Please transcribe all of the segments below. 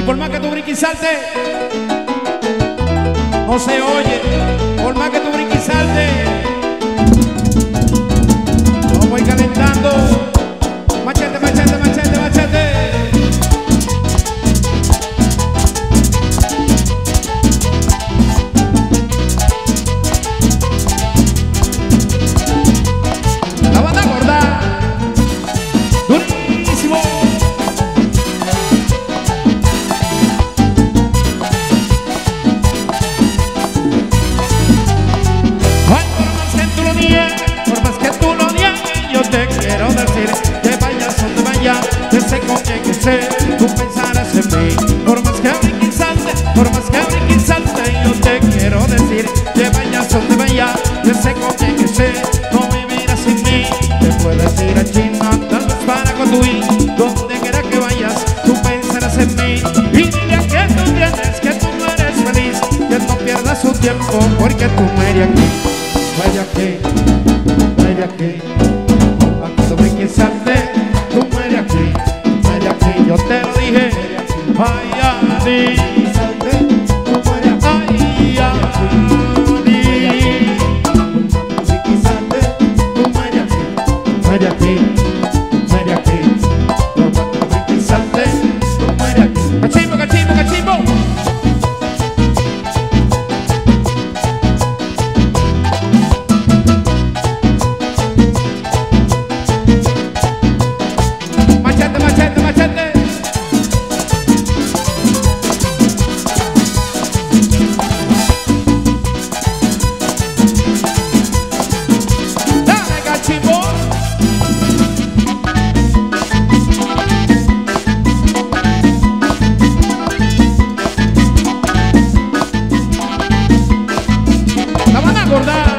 Y por más que tú brinques y saltes, no se oye. Por más que tú brinques y saltes, vamos a ir calentando. Machete, machete, machete, machete. La banda gorda, durísimo. Ay, por más que tú lo niegues, por más que tú lo niegues, yo te quiero decir que vayas donde vayas, que sé con quién que sé, tú pensarás en mí. Por más que brinque y salte, por más que brinque y salte, yo te quiero decir que vayas donde vayas, que sé con quién que sé, no vivirás sin mí. Te puedes ir a China, tal vez para Cotuí, donde quiera que vayas, tú pensarás en mí. Y dile que tú tienes, que tú no eres feliz, que no pierdas su tiempo, porque tú mueres aquí. Vaya que, cuando brinque y salte, tú mueres aquí, yo te lo dije. Ay, Ani, tú mueres aquí, ay, Ani, brinque y salte, tú mueres aquí, cuando brinque y salte, tú mueres aquí. Cachimbo, cachimbo, cachimbo. Machete, machete, machete. Dale, cachimbo. La van a acordar.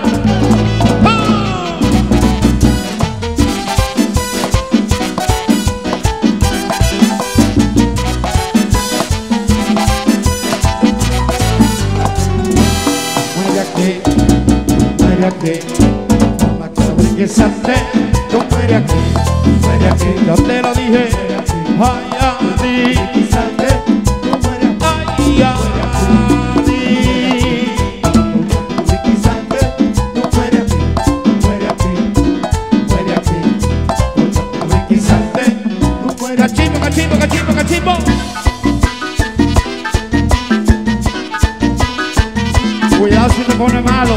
Más que no brinque y salte, tú mueres aquí, yo te lo dije. Ay, Ani, ay, Ani, cachimbo, cachimbo, cachimbo, cachimbo. Cuidado si te pone malo.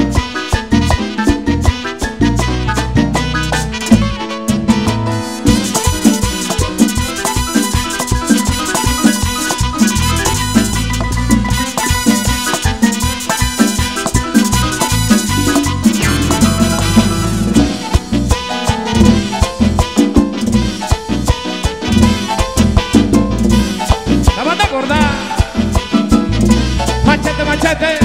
La banda gorda, machete, machete.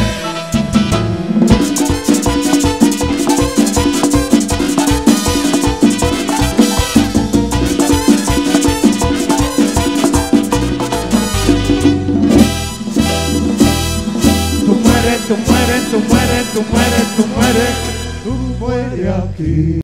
Tú mueres aquí.